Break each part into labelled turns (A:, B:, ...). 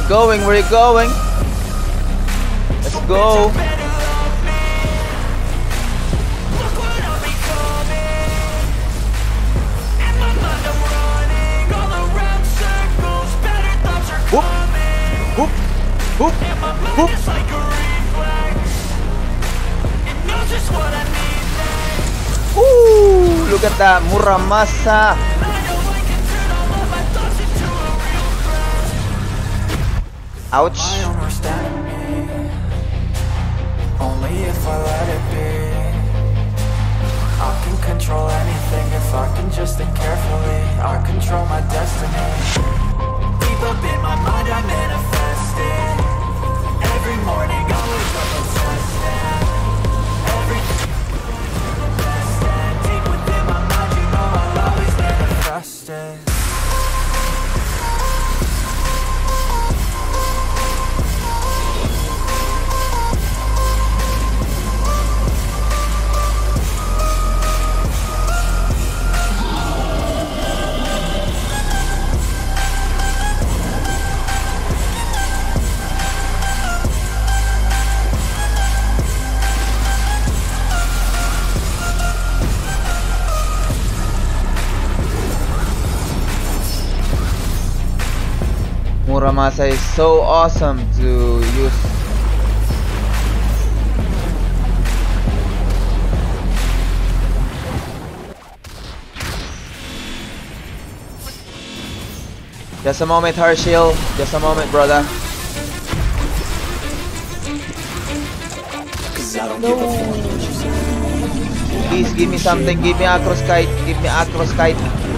A: you going? Where are you going? Let's go. Whoop, whoop, whoop, whoop. Ooh, look at that Muramasa. Ouch.
B: Only if I let it be. I can control anything if I can just think carefully. I control my destiny. Deep up in my mind I manifest it. Every morning I wake up obsessed. Everything deep within my mind, you know I'll always manifest it.
A: Muramasa is so awesome to use. Just a moment, Harshil. Just a moment, brother. No. Please give me something. Give me Acros Kite. Give me Acros Kite.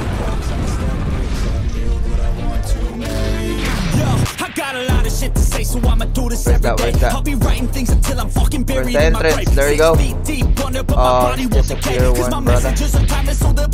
C: Shit to say, so I'ma do this every day. I'll be writing things until I'm fucking buried in my grave.
A: There you go. Oh, just a clear one, brother.